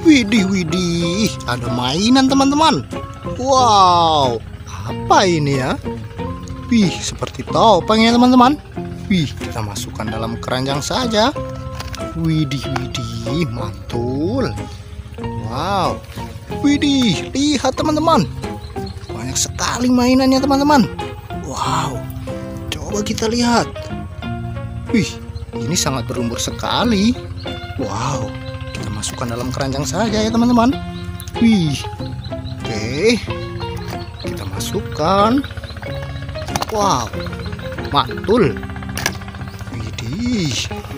Widih, widih, ada mainan teman-teman. Wow, apa ini ya? Wih, seperti topeng ya teman-teman. Wih, kita masukkan dalam keranjang saja. Widih, widih, mantul. Wow, widih, lihat teman-teman. Banyak sekali mainannya teman-teman. Wow, coba kita lihat. Wih, ini sangat berumur sekali. Wow, kita masukkan dalam keranjang saja ya teman-teman. Wih, oke, kita masukkan. Wow, mantul. Widih.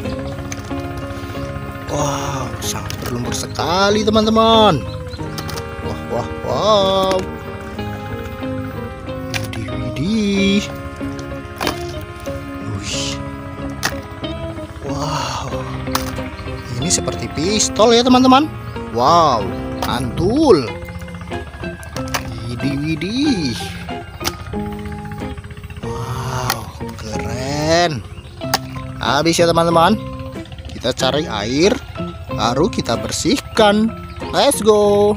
Wow, sangat berlumpur sekali teman-teman. Wah, wah, wow. Widih, widih. Wih. Wow, ini seperti pistol ya teman-teman. Wow, mantul. Widih, widih. Wow, keren. Habis ya teman-teman. Kita cari air, baru kita bersihkan. Let's go.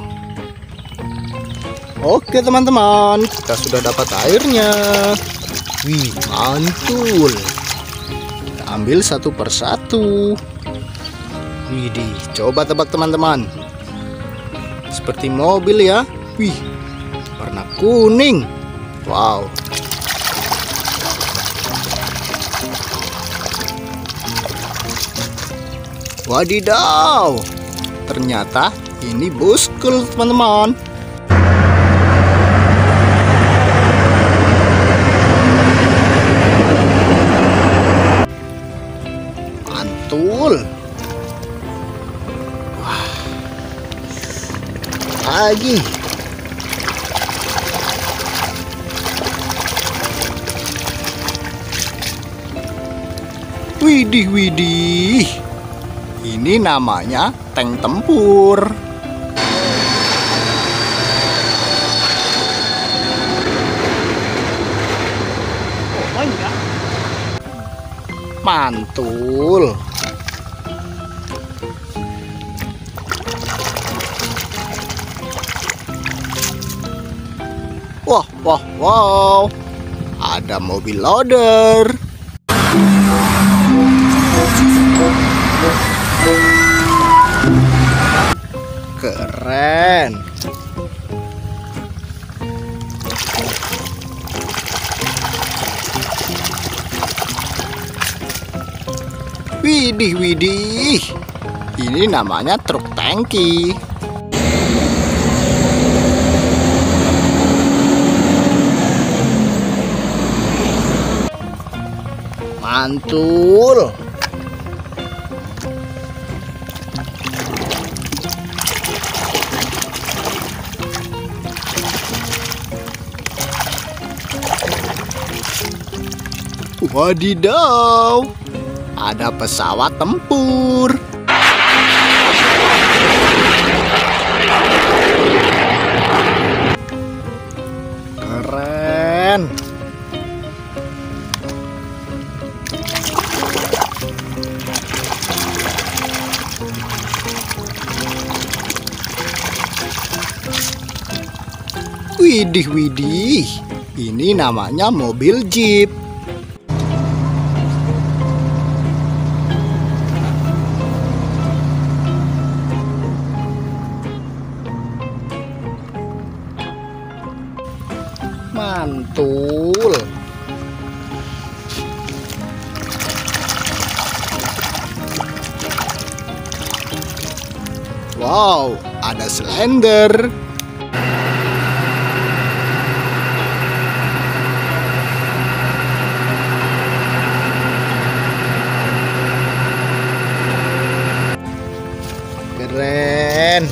Oke teman-teman, kita sudah dapat airnya. Wih, mantul. Kita ambil satu persatu. Widih, coba tebak teman-teman. Seperti mobil ya. Wih, warna kuning. Wow. Wadidaw, ternyata ini buskul teman-teman. Mantul. Wah, lagi. Widih, widih. Ini namanya tank tempur. Mantul. Wah, wah, wow. Ada mobil loader. Keren. Widih, widih. Ini namanya truk tangki. Mantul. Wadidaw, ada pesawat tempur. Keren. Widih, widih. Ini namanya mobil jeep. Mantul. Wow, ada Slender. Keren.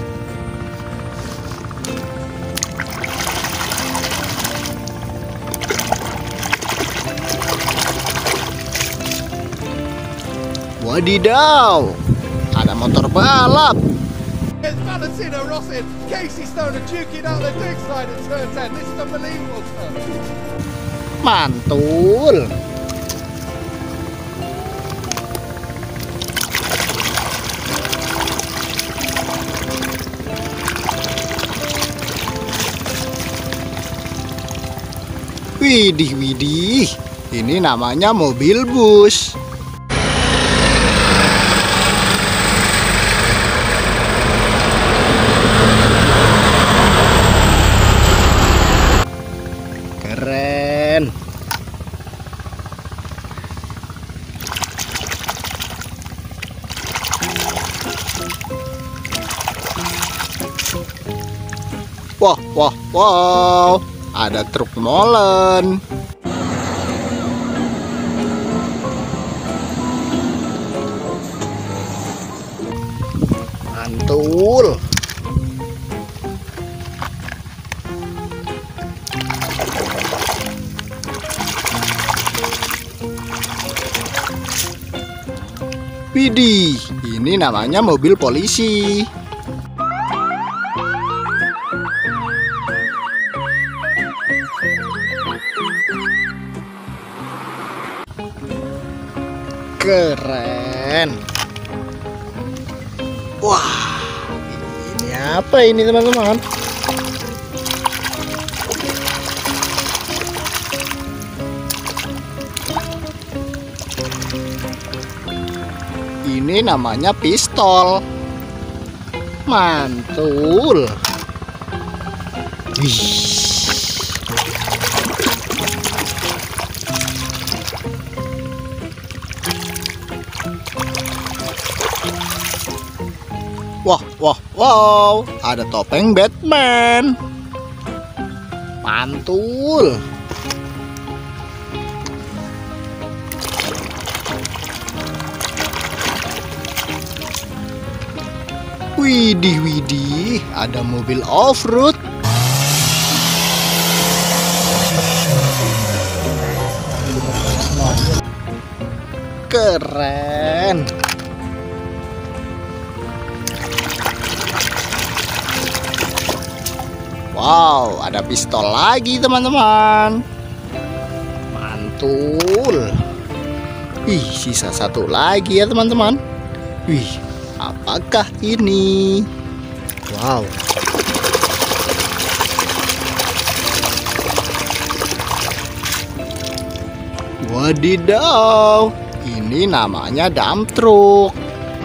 Wadidaw, ada motor balap. It's Valentino Rossi, Casey Stoner duking out the Duke side at turn 10. This is unbelievable stuff. Mantul. Widih, widih. Ini namanya mobil bus. Keren. Wah, wah, wow. Ada truk molen. Mantul. Widih, ini namanya mobil polisi. Keren. Wah, ini apa ini teman-teman? Ini namanya pistol. Mantul. Wih. Wah, wah, wow. Ada topeng Batman. Mantul. Widih, widih, ada mobil off-road. Keren. Wow, ada pistol lagi teman-teman. Mantul. Wih, sisa satu lagi ya teman-teman. Wih, apakah ini? Wow. Wadidaw, ini namanya dump truck.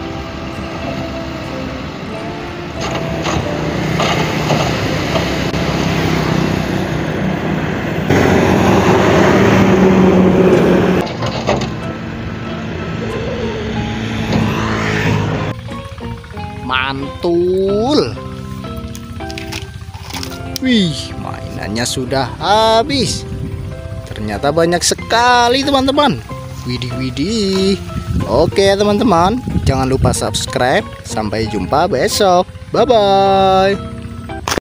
Mantul. Wih, mainannya sudah habis. Ternyata banyak sekali teman-teman. Widih, widih. Oke teman-teman, jangan lupa subscribe. Sampai jumpa besok. Bye-bye.